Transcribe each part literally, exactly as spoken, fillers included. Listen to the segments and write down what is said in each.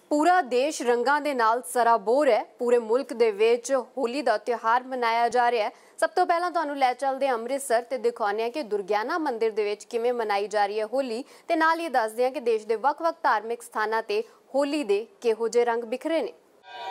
पूरा देश रंगां दे नाल सराबोर है। पूरे मुल्क दे विच होली दा त्योहार मनाया जा रहा है। सब तो पहला तुहानूं लै चलदे अमृतसर ते दिखाउने कि दुर्गियाना मंदिर दे विच किवें मनाई जा रही है होली ते नाल ही दसदे हां कि देश दे वख-वख धार्मिक स्थानां ते होली दे किहो जे रंग बिखरे ने।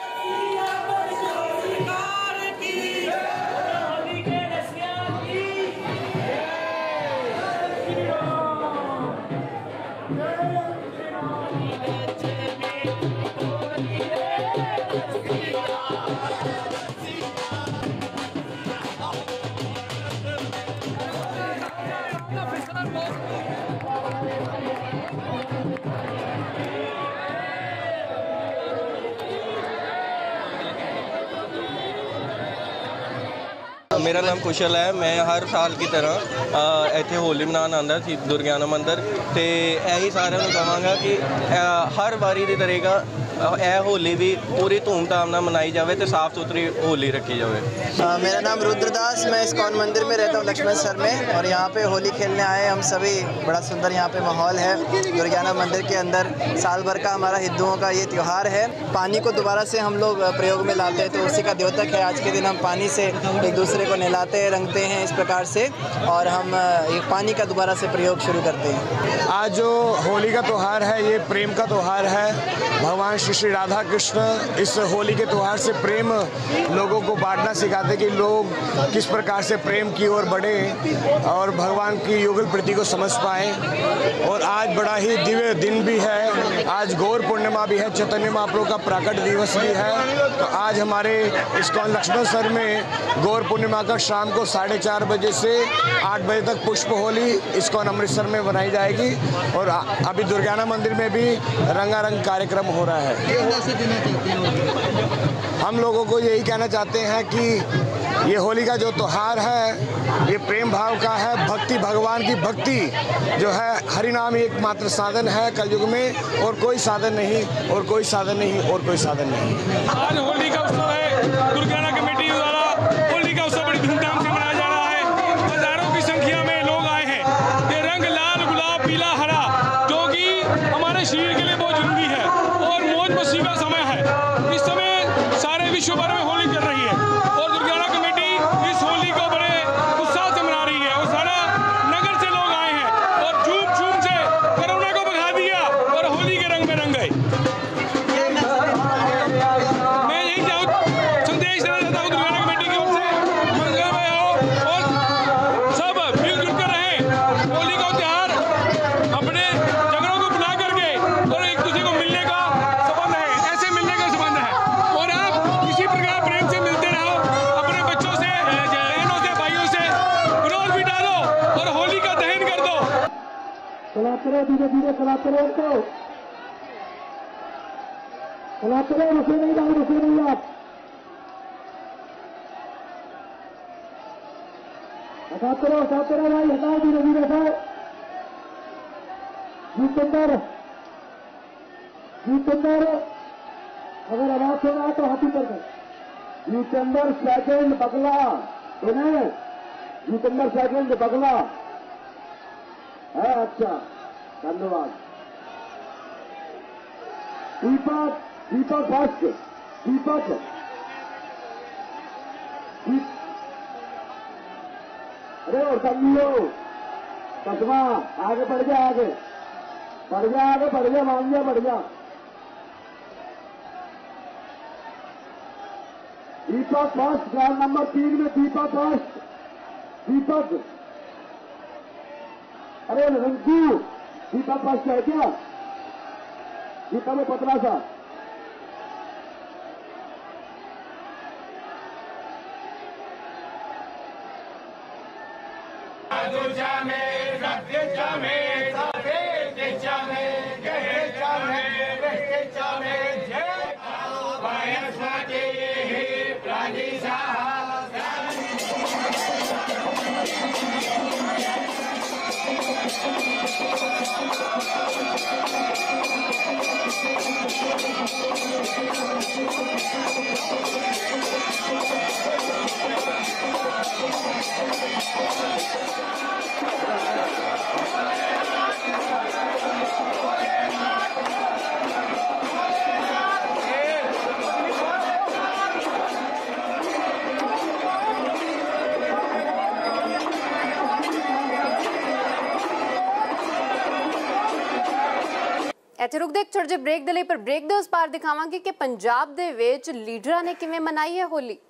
मेरा नाम कुशल है। मैं हर साल की तरह इत्थे होली मनाने आंदा सी दुर्गियाना मंदिर ते यही सारिਆਂ ਨੂੰ ਕਹਾਂਗਾ कि हर बारी की तरीका यह होली भी पूरी धूमधाम ਨਾਲ मनाई जाए तो साफ सुथरी होली रखी जाए। मेरा नाम रुद्रदास, मैं इस्कॉन मंदिर में रहता हूँ लक्ष्मण सर में, और यहाँ पे होली खेलने आए हम सभी। बड़ा सुंदर यहाँ पे माहौल है दुर्गियाना मंदिर के अंदर। साल भर का हमारा हिंदुओं का ये त्यौहार है। पानी को दोबारा से हम लोग प्रयोग में लाते हैं, तो उसी का द्योतक है। आज के दिन हम पानी से एक दूसरे को नहलाते हैं, रंगते हैं इस प्रकार से, और हम एक पानी का दोबारा से प्रयोग शुरू करते हैं। आज जो होली का त्यौहार है ये प्रेम का त्यौहार है। भगवान श्री श्री राधा कृष्ण इस होली के त्यौहार से प्रेम लोगों को बांटना सिखाते कि लोग किस प्रकार से प्रेम की ओर बढ़े और भगवान की युगल प्रीति को समझ पाएँ। और आज बड़ा ही दिव्य दिन भी है। आज गौर पूर्णिमा भी है, चैतन्य महाप्रभु का प्रकट दिवस भी है। तो आज हमारे इस्कॉन लक्ष्मण सर में गौर पूर्णिमा का शाम को साढ़े चार बजे से आठ बजे तक पुष्प होली इस्कॉन अमृतसर में बनाई जाएगी। और अभी दुर्गियाना मंदिर में भी रंगारंग कार्यक्रम हो रहा है। हम लोगों को यही कहना चाहते हैं कि ये होली का जो त्यौहार है ये प्रेम भाव का है। भक्ति, भगवान की भक्ति जो है, हरि नाम एकमात्र साधन है कलयुग में, और कोई साधन नहीं, और कोई साधन नहीं, और कोई साधन नहीं। आज होली का उत्सव है। दुर्गियाना कमेटी द्वारा होली का उत्सव बड़ी धूमधाम से मनाया जा रहा है। हजारों की संख्या में लोग आए हैं। ये रंग लाल, गुलाब, पीला, हरा, जो कि हमारे शरीर के लिए बहुत जरूरी है और मौज मस्ती का समय है। इस समय सारे विश्व भर में होली चल रही है और दुर्गियाना कमेटी इस होली को बड़े उत्साह से मना रही है। और सारा नगर से लोग आए हैं और झूम झूम से कोरोना को भगा दिया और होली के रंग में रंग गए। मैं यही संदेश देना चाहता हूँ दुर्गियाना कमेटी की ओर से, मंगल में हो और सब मिलजुल कर रहें। होली का त्योहार अपने झगड़ों को भुला करके और एक दूसरे को मिलने का संबंध है, ऐसे मिलने का संबंध है। और आप इसी प्रकार प्रेम से मिलते रहो। अपने बच्चों से, बहनों से, भाइयों से विरोध भी डालो और होली का दहन कर दो। चलाते रहो, धीरे धीरे चलाते रहो, तो चलाते रहो, रुके नहीं जाओ, रुके नहीं आप। हटाते रहो, हटाते रहो भाई, हटाओ, धीरे धीरे हटाओ। जितेंद्र, जितेंद्र अगर आवाज हो रहा तो हाथी कर दो। जितेंद्र सेकंड बगला, इन्हें जितेंद्र सेकंड बगला है। अच्छा, धन्यवाद। दीपक, दीपक फर्स्ट, दीपक दीप... अरे और समझो कदमा, आगे बढ़ गया, आगे बढ़ गया, आगे बढ़ गया, मान गया, बढ़ गया। दीपक फर्स्ट, ग्राउंड नंबर तीन में दीपक फर्स्ट, दीपक। अरे रंजू, दीपक फर्स्ट है क्या? दीपक में पतला सा। ਇੱਥੇ ਰੁਕਦੇ ਇੱਕ ਛੋਟੇ ਜਿਹੇ ਬ੍ਰੇਕ ਦੇ ਲਈ, ਪਰ ਬ੍ਰੇਕ ਦੇ ਉਸ ਪਾਰ ਦਿਖਾਵਾਂਗੇ ਕਿ ਪੰਜਾਬ ਦੇ ਵਿੱਚ ਲੀਡਰਾਂ ਨੇ ਕਿਵੇਂ ਮਨਾਈ ਹੈ ਹੋਲੀ।